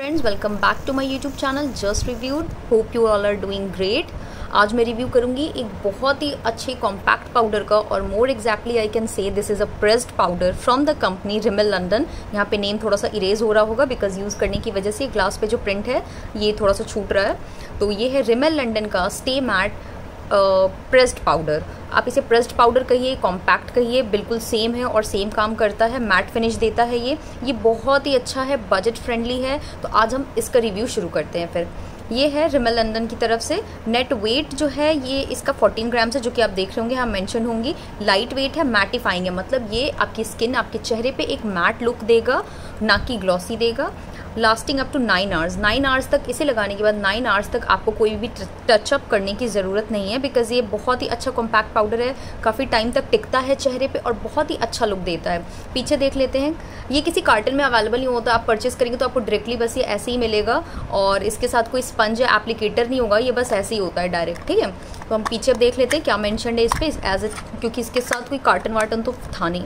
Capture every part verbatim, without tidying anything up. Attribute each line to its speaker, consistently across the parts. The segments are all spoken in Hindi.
Speaker 1: Friends, welcome back to my YouTube channel just reviewed. Hope you all are doing great. आज मैं रिव्यू करूंगी एक बहुत ही अच्छे कॉम्पैक्ट पाउडर का, और more exactly I can say this is a pressed powder from the company Rimmel London. यहाँ पे नेम थोड़ा सा इरेज हो रहा होगा बिकॉज यूज़ करने की वजह से ग्लास पे जो प्रिंट है ये थोड़ा सा छूट रहा है। तो ये है रिमेल लंडन का स्टे मैट प्रेस्ड पाउडर। आप इसे प्रेस्ड पाउडर कहिए, कॉम्पैक्ट कहिए, बिल्कुल सेम है और सेम काम करता है। मैट फिनिश देता है ये ये बहुत ही अच्छा है, बजट फ्रेंडली है। तो आज हम इसका रिव्यू शुरू करते हैं। फिर ये है रिमेल लंडन की तरफ से। नेट वेट जो है ये इसका फोर्टीन ग्राम्स है, जो कि आप देख रहे होंगे यहाँ मेंशन होंगी। लाइट वेट है, मैटिफाइंग है, मतलब ये आपकी स्किन, आपके चेहरे पे एक मैट लुक देगा, ना कि ग्लॉसी देगा। Lasting up to nine hours nine hours तक इसे लगाने के बाद नाइन आवर्स तक आपको कोई भी टचअप करने की ज़रूरत नहीं है, बिकॉज ये बहुत ही अच्छा कॉम्पैक्ट पाउडर है। काफ़ी टाइम तक टिकता है चेहरे पे और बहुत ही अच्छा लुक देता है। पीछे देख लेते हैं, ये किसी कार्टन में अवेलेबल नहीं होता। आप परचेस करेंगे तो आपको डायरेक्टली बस ये ऐसे ही मिलेगा, और इसके साथ कोई स्पंज या एप्लीकेटर नहीं होगा, ये बस ऐसे ही होता है डायरेक्ट। ठीक है, तो हम पीछे अब देख लेते हैं क्या मेंशन है इस पर एज ए, क्योंकि इसके साथ कोई कार्टन वार्टन तो था नहीं।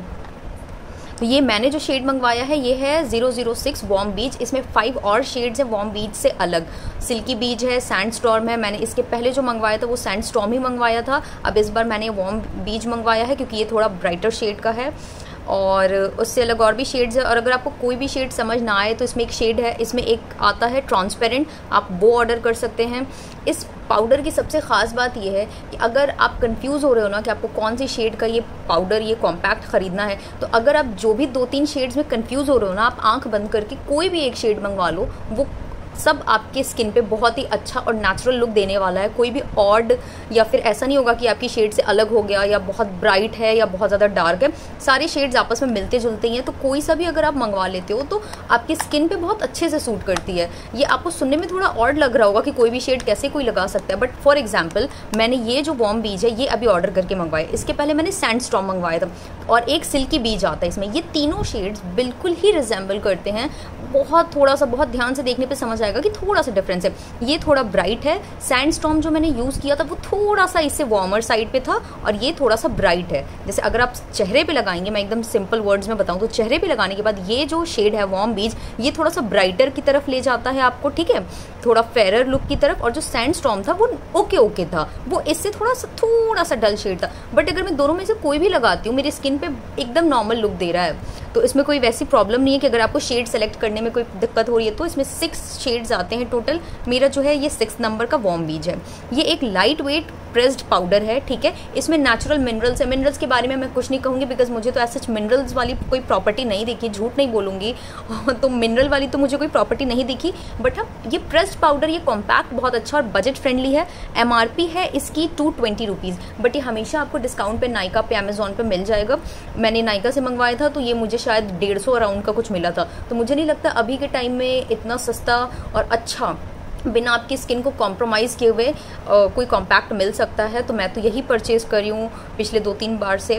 Speaker 1: तो ये मैंने जो शेड मंगवाया है ये है zero zero six warm beach. इसमें फाइव और शेड्स हैं वार्म बीच से अलग। सिल्की बीच है, सैंड स्टॉर्म है। मैंने इसके पहले जो मंगवाया था वो सैंड स्टॉर्म ही मंगवाया था। अब इस बार मैंने वार्म बीच मंगवाया है क्योंकि ये थोड़ा ब्राइटर शेड का है, और उससे अलग और भी शेड्स है। और अगर आपको कोई भी शेड समझ ना आए तो इसमें एक शेड है, इसमें एक आता है ट्रांसपेरेंट, आप वो ऑर्डर कर सकते हैं। इस पाउडर की सबसे ख़ास बात यह है कि अगर आप कंफ्यूज हो रहे हो ना कि आपको कौन सी शेड का ये पाउडर, ये कॉम्पैक्ट ख़रीदना है, तो अगर आप जो भी दो तीन शेड्स में कंफ्यूज हो रहे हो ना, आप आंख बंद करके कोई भी एक शेड मंगवा लो, वो सब आपके स्किन पे बहुत ही अच्छा और नेचुरल लुक देने वाला है। कोई भी ऑड या फिर ऐसा नहीं होगा कि आपकी शेड से अलग हो गया या बहुत ब्राइट है या बहुत ज़्यादा डार्क है। सारे शेड्स आपस में मिलते जुलते ही हैं, तो कोई सा भी अगर आप मंगवा लेते हो तो आपकी स्किन पे बहुत अच्छे से सूट करती है। ये आपको सुनने में थोड़ा ऑड लग रहा होगा कि कोई भी शेड कैसे कोई लगा सकता है, बट फॉर एग्जाम्पल मैंने ये जो वार्म बीज है ये अभी ऑर्डर करके मंगवाए। इसके पहले मैंने सैंड स्टॉर्म मंगवाया था, और एक सिल्की बीज आता है इसमें। ये तीनों शेड्स बिल्कुल ही रिजेंबल करते हैं। बहुत थोड़ा सा बहुत ध्यान से देखने पे समझ आएगा कि थोड़ा सा डिफरेंस है। ये थोड़ा ब्राइट है, सैंड स्टॉर्म जो मैंने यूज़ किया था वो थोड़ा सा इससे वार्मर साइड पे था, और ये थोड़ा सा ब्राइट है। जैसे अगर आप चेहरे पे लगाएंगे, मैं एकदम सिंपल वर्ड्स में बताऊं तो चेहरे पे लगाने के बाद ये जो शेड है वार्म बीज, ये थोड़ा सा ब्राइटर की तरफ ले जाता है आपको, ठीक है, थोड़ा फेरर लुक की तरफ। और जो सैंड स्टॉर्म था वो ओके ओके था, वो इससे थोड़ा सा थोड़ा सा डल शेड था। बट अगर मैं दोनों में से कोई भी लगाती हूँ, मेरी स्किन पे एकदम नॉर्मल लुक दे रहा है। तो इसमें कोई वैसी प्रॉब्लम नहीं है कि अगर आपको शेड सेलेक्ट करने में कोई दिक्कत हो रही है। तो इसमें सिक्स शेड्स आते हैं टोटल। मेरा जो है ये सिक्स नंबर का वार्म बीज है। ये एक लाइट वेट प्रेस्ड पाउडर है, ठीक है। इसमें नेचुरल मिनरल्स है। मिनरल्स के बारे में मैं कुछ नहीं कहूँगी बिकॉज मुझे तो ऐसे मिनरल्स वाली कोई प्रॉपर्टी नहीं दिखी, झूठ नहीं बोलूँगी तो मिनरल वाली तो मुझे कोई प्रॉपर्टी नहीं दिखी। बट हाँ, ये प्रेस्ड पाउडर, ये कॉम्पैक्ट, बहुत अच्छा और बजट फ्रेंडली है। एम आर पी है इसकी टू ट्वेंटी रुपीज़, बट ये हमेशा आपको डिस्काउंट पे नाइका पे, अमेजोन पे मिल जाएगा। मैंने नाइका से मंगवाया था तो ये मुझे शायद डेढ़ सौ अराउंड का कुछ मिला था। तो मुझे नहीं लगता अभी के टाइम में इतना सस्ता और अच्छा बिना आपकी स्किन को कॉम्प्रोमाइज़ किए हुए कोई कॉम्पैक्ट मिल सकता है। तो मैं तो यही परचेज़ करी हूँ पिछले दो तीन बार से।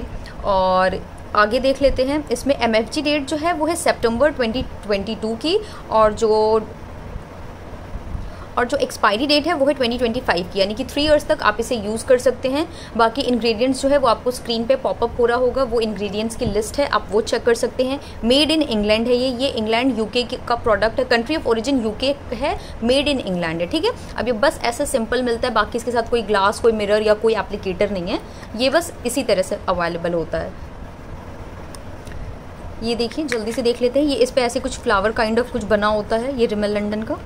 Speaker 1: और आगे देख लेते हैं, इसमें एम एफ जी डेट जो है वो है सितंबर ट्वेंटी ट्वेंटी टू की, और जो और जो एक्सपायरी डेट है वो है ट्वेंटी ट्वेंटी फाइव की, यानी कि थ्री इयर्स तक आप इसे यूज़ कर सकते हैं। बाकी इंग्रेडिएंट्स जो है वो आपको स्क्रीन पे पॉपअप हो रहा होगा, वो इंग्रेडिएंट्स की लिस्ट है, आप वो चेक कर सकते हैं। मेड इन इंग्लैंड है ये ये इंग्लैंड यूके का प्रोडक्ट है। कंट्री ऑफ ओरिजिन यूके है, मेड इन इंग्लैंड है, ठीक है। अब ये बस ऐसे सिंपल मिलता है, बाकी इसके साथ कोई ग्लास, कोई मिरर या कोई एप्लीकेटर नहीं है। ये बस इसी तरह से अवेलेबल होता है। ये देखिए, जल्दी से देख लेते हैं। ये इस पर ऐसे कुछ फ्लावर काइंड ऑफ कुछ बना होता है, ये रिमेल लंडन का।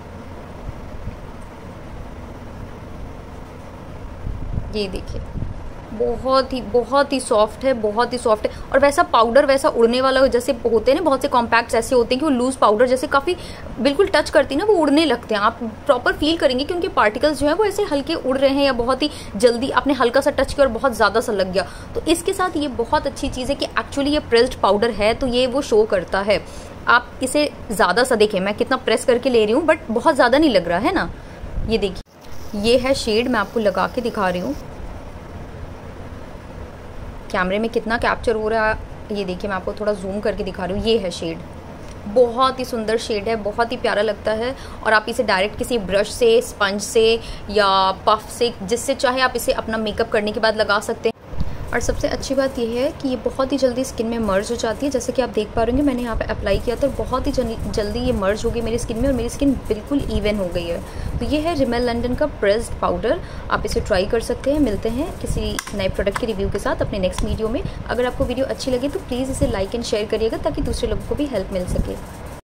Speaker 1: ये देखिए, बहुत ही बहुत ही सॉफ्ट है, बहुत ही सॉफ्ट है। और वैसा पाउडर वैसा उड़ने वाला जैसे होते हैं ना, बहुत से कॉम्पैक्ट्स ऐसे होते हैं कि वो लूज पाउडर जैसे काफ़ी बिल्कुल टच करती है ना, वो उड़ने लगते हैं। आप प्रॉपर फील करेंगे कि उनके पार्टिकल्स जो हैं वो ऐसे हल्के उड़ रहे हैं, या बहुत ही जल्दी आपने हल्का सा टच किया और बहुत ज़्यादा सा लग गया। तो इसके साथ ये बहुत अच्छी चीज़ है कि एक्चुअली ये प्रेस्ड पाउडर है, तो ये वो शो करता है। आप इसे ज़्यादा सा देखें, मैं कितना प्रेस करके ले रही हूँ, बट बहुत ज़्यादा नहीं लग रहा है ना। ये देखिए, ये है शेड, मैं आपको लगा के दिखा रही हूँ। कैमरे में कितना कैप्चर हो रहा है ये देखिए, मैं आपको थोड़ा जूम करके दिखा रही हूँ। ये है शेड, बहुत ही सुंदर शेड है, बहुत ही प्यारा लगता है। और आप इसे डायरेक्ट किसी ब्रश से, स्पंज से या पफ से, जिससे चाहे आप इसे अपना मेकअप करने के बाद लगा सकते हैं। और सबसे अच्छी बात यह है कि ये बहुत ही जल्दी स्किन में मर्ज हो जाती है। जैसे कि आप देख पा रहे होंगे, मैंने यहाँ पे अप्लाई किया था, बहुत ही जल्दी ये मर्ज हो गई मेरी स्किन में और मेरी स्किन बिल्कुल इवन हो गई है। तो ये है रिमेल लंडन का प्रेस्ड पाउडर, आप इसे ट्राई कर सकते हैं। मिलते हैं किसी नए प्रोडक्ट के रिव्यू के साथ अपने नेक्स्ट वीडियो में। अगर आपको वीडियो अच्छी लगे तो प्लीज़ इसे लाइक एंड शेयर करिएगा ताकि दूसरे लोगों को भी हेल्प मिल सके।